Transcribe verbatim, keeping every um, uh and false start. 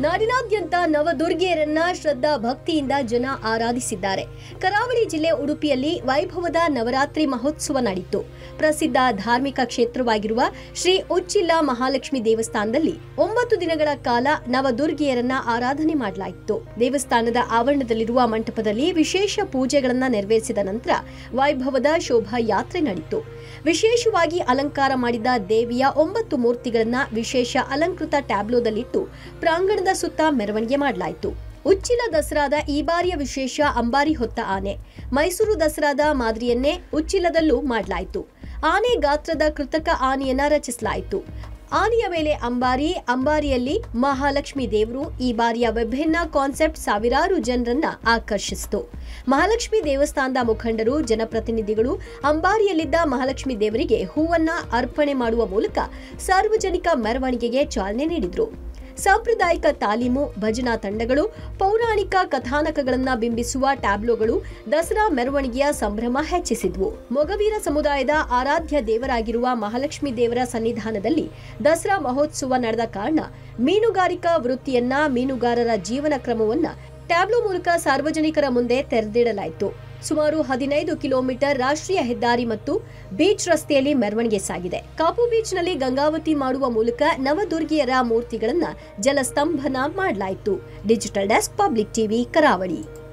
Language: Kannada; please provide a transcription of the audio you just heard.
ನಾಡಿನಾದ್ಯಂತ ನವದುರ್ಗೆಯರನ್ನ ಶ್ರದ್ಧಾ ಭಕ್ತಿಯಿಂದ ಜನ ಆರಾಧಿಸಿದ್ದಾರೆ. ಕರಾವಳಿ ಜಿಲ್ಲೆ ಉಡುಪಿಯಲ್ಲಿ ವೈಭವದ ನವರಾತ್ರಿ ಮಹೋತ್ಸವ ನಡೆಯಿತು. ಪ್ರಸಿದ್ಧ ಧಾರ್ಮಿಕ ಕ್ಷೇತ್ರವಾಗಿರುವ ಶ್ರೀ ಉಚ್ಚಿಲ ಮಹಾಲಕ್ಷ್ಮಿ ದೇವಸ್ಥಾನದಲ್ಲಿ ಒಂಬತ್ತು ದಿನಗಳ ಕಾಲ ನವದುರ್ಗೆಯರನ್ನ ಆರಾಧನೆ ಮಾಡಲಾಯಿತು. ದೇವಸ್ಥಾನದ ಆವರಣದಲ್ಲಿರುವ ಮಂಟಪದಲ್ಲಿ ವಿಶೇಷ ಪೂಜೆಗಳನ್ನು ನೆರವೇರಿಸಿದ ನಂತರ ವೈಭವದ ಶೋಭಾ ಯಾತ್ರೆ ನಡೆಯಿತು. ವಿಶೇಷವಾಗಿ ಅಲಂಕಾರ ಮಾಡಿದ ದೇವಿಯ ಒಂಬತ್ತು ಮೂರ್ತಿಗಳನ್ನು ವಿಶೇಷ ಅಲಂಕೃತ ಟ್ಯಾಬ್ಲೋದಲ್ಲಿಟ್ಟು ಪ್ರಾಂಗಣದ ಸುತ್ತ ಮೆರವಣಿಗೆ ಮಾಡಲಾಯಿತು. ಉಚ್ಚಿಲ ದಸರಾದ ಈ ಬಾರಿಯ ವಿಶೇಷ ಅಂಬಾರಿ ಹೊತ್ತ ಆನೆ. ಮೈಸೂರು ದಸರಾದ ಮಾದರಿಯನ್ನೇ ಉಚ್ಚಿಲದಲ್ಲೂ ಮಾಡಲಾಯಿತು. ಆನೆ ಗಾತ್ರದ ಕೃತಕ ಆನೆಯನ್ನ ರಚಿಸಲಾಯಿತು. ಆನೆಯ ಮೇಲೆ ಅಂಬಾರಿ, ಅಂಬಾರಿಯಲ್ಲಿ ಮಹಾಲಕ್ಷ್ಮಿ ದೇವರು. ಈ ಬಾರಿಯ ವಿಭಿನ್ನ ಕಾನ್ಸೆಪ್ಟ್ ಸಾವಿರಾರು ಜನರನ್ನ ಆಕರ್ಷಿಸಿತು. ಮಹಾಲಕ್ಷ್ಮಿ ದೇವಸ್ಥಾನದ ಮುಖಂಡರು, ಜನಪ್ರತಿನಿಧಿಗಳು ಅಂಬಾರಿಯಲ್ಲಿದ್ದ ಮಹಾಲಕ್ಷ್ಮಿ ದೇವರಿಗೆ ಹೂವನ್ನ ಅರ್ಪಣೆ ಮಾಡುವ ಮೂಲಕ ಸಾರ್ವಜನಿಕ ಮೆರವಣಿಗೆಗೆ ಚಾಲನೆ ನೀಡಿದರು. ಸಾಂಪ್ರದಾಯಿಕ ತಾಲೀಮು, ಭಜನಾ ತಂಡಗಳು, ಪೌರಾಣಿಕ ಕಥಾನಕಗಳನ್ನು ಬಿಂಬಿಸುವ ಟ್ಯಾಬ್ಲೋಗಳು ದಸರಾ ಮೆರವಣಿಗೆಯ ಸಂಭ್ರಮ ಹೆಚ್ಚಿಸಿದ್ವು. ಮೊಗವೀರ ಸಮುದಾಯದ ಆರಾಧ್ಯ ದೇವರಾಗಿರುವ ಮಹಾಲಕ್ಷ್ಮಿ ದೇವರ ಸನ್ನಿಧಾನದಲ್ಲಿ ದಸರಾ ಮಹೋತ್ಸವ ನಡೆದ ಕಾರಣ ಮೀನುಗಾರಿಕಾ ವೃತ್ತಿಯನ್ನ, ಮೀನುಗಾರರ ಜೀವನ ಕ್ರಮವನ್ನ ಟ್ಯಾಬ್ಲೋ ಮೂಲಕ ಸಾರ್ವಜನಿಕರ ಮುಂದೆ ತೆರೆದಿಡಲಾಯಿತು. ಸುಮಾರು ಹದಿನೈದು ಕಿಲೋಮೀಟರ್ ರಾಷ್ಟ್ರೀಯ ಹೆದ್ದಾರಿ ಮತ್ತು ಬೀಚ್ ರಸ್ತೆಯಲ್ಲಿ ಮೆರವಣಿಗೆ ಸಾಗಿದೆ. ಕಾಪು ಬೀಚ್ನಲ್ಲಿ ಗಂಗಾವತಿ ಮಾಡುವ ಮೂಲಕ ನವದುರ್ಗೆಯರ ಮೂರ್ತಿಗಳನ್ನು ಜಲಸ್ತಂಭನ ಮಾಡಲಾಯಿತು. ಡಿಜಿಟಲ್ ಡೆಸ್ಕ್, ಪಬ್ಲಿಕ್ ಟಿವಿ, ಕರಾವಳಿ.